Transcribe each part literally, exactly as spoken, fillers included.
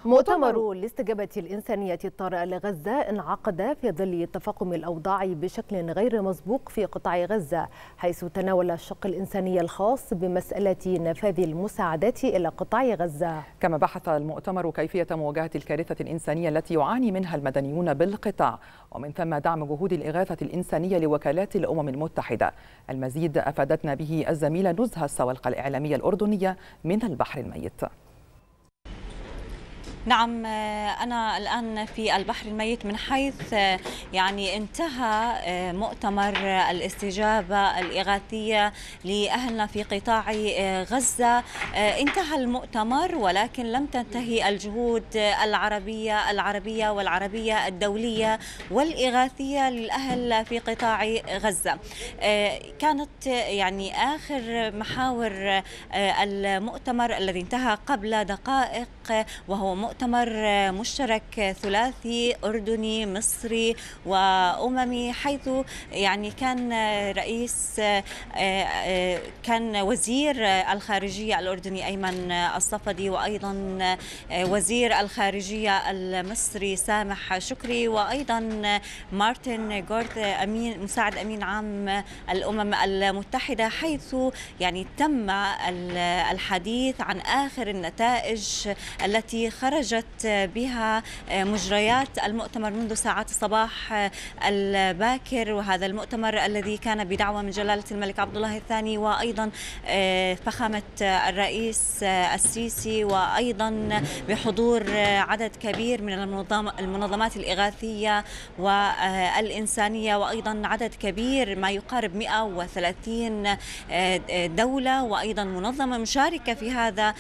مؤتمر الاستجابة الإنسانية الطارئة لغزة انعقد في ظل تفاقم الأوضاع بشكل غير مسبوق في قطاع غزة، حيث تناول الشق الإنساني الخاص بمسألة نفاذ المساعدات إلى قطاع غزة. كما بحث المؤتمر كيفية مواجهة الكارثة الإنسانية التي يعاني منها المدنيون بالقطاع، ومن ثم دعم جهود الإغاثة الإنسانية لوكالات الأمم المتحدة. المزيد أفادتنا به الزميلة نزهة السوالقة الإعلامية الأردنية من البحر الميت. نعم، أنا الآن في البحر الميت، من حيث يعني انتهى مؤتمر الاستجابة الإغاثية لأهلنا في قطاع غزة. انتهى المؤتمر ولكن لم تنتهي الجهود العربية العربية والعربية الدولية والإغاثية للأهل في قطاع غزة. كانت يعني آخر محاور المؤتمر الذي انتهى قبل دقائق وهو مؤتمر مشترك ثلاثي أردني مصري وأممي، حيث يعني كان رئيس كان وزير الخارجية الأردني أيمن الصفدي، وأيضا وزير الخارجية المصري سامح شكري، وأيضا مارتن غورث أمين مساعد أمين عام الأمم المتحدة، حيث يعني تم الحديث عن آخر النتائج التي خرجت بها مجريات المؤتمر منذ ساعات الصباح الباكر. وهذا المؤتمر الذي كان بدعوة من جلالة الملك عبد الله الثاني، وأيضا فخامة الرئيس السيسي، وأيضا بحضور عدد كبير من المنظمات الإغاثية والإنسانية، وأيضا عدد كبير ما يقارب مئة وثلاثين دولة، وأيضا منظمة مشاركة في هذا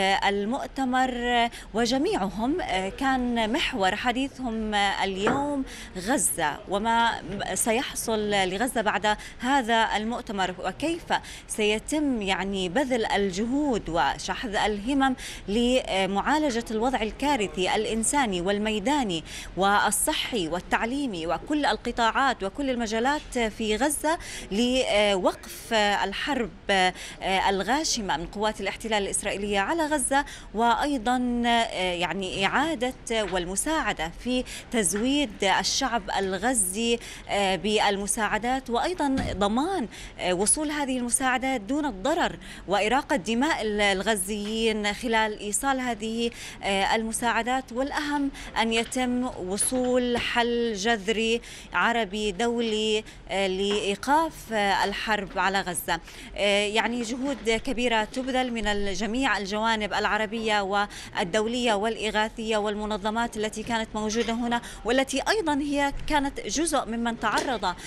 المؤتمر، وجميعهم كان محور حديثهم اليوم غزة وما سيحصل لغزة بعد هذا المؤتمر، وكيف سيتم يعني بذل الجهود وشحذ الهمم لمعالجة الوضع الكارثي الإنساني والميداني والصحي والتعليمي وكل القطاعات وكل المجالات في غزة، لوقف الحرب الغاشمة من قوات الاحتلال الإسرائيلية على غزة، وأيضا يعني إعادة والمساعدة في تزويد الشعب الغزي بالمساعدات، وأيضا ضمان وصول هذه المساعدات دون الضرر وإراقة دماء الغزيين خلال إيصال هذه المساعدات. والأهم أن يتم وصول حل جذري عربي دولي لإيقاف الحرب على غزة. يعني جهود كبيرة تبذل من جميع الجوانب العربية والدولية والإغاثية والمنظمات التي كانت موجودة هنا، والتي أيضا هي كانت جزء ممن تعرض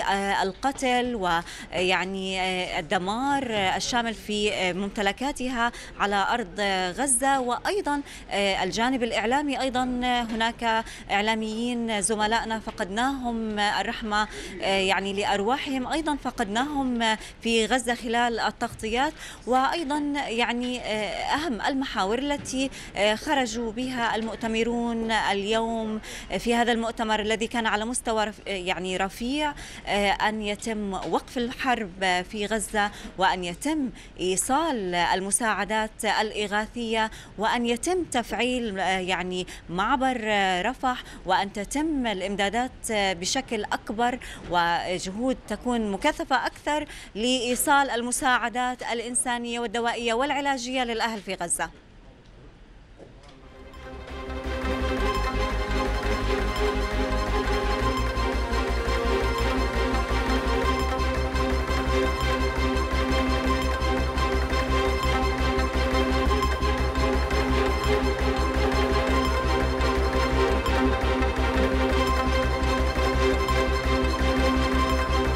للقتل ويعني الدمار الشامل في ممتلكاتها على أرض غزة. وأيضا الجانب الإعلامي، أيضا هناك إعلاميين زملائنا فقدناهم الرحمة يعني لأرواحهم، أيضا فقدناهم في غزة خلال التغطيات. وأيضا يعني أهم المحاور التي خرجوا بها المؤتمرون اليوم في هذا المؤتمر الذي كان على مستوى يعني رفيع، أن يتم وقف الحرب في غزة، وأن يتم إيصال المساعدات الإغاثية، وأن يتم تفعيل يعني معبر رفح، وأن تتم الإمدادات بشكل أكبر وجهود تكون مكثفة أكثر لإيصال المساعدات الإنسانية والدوائية والعلاجية للأهل في غزة.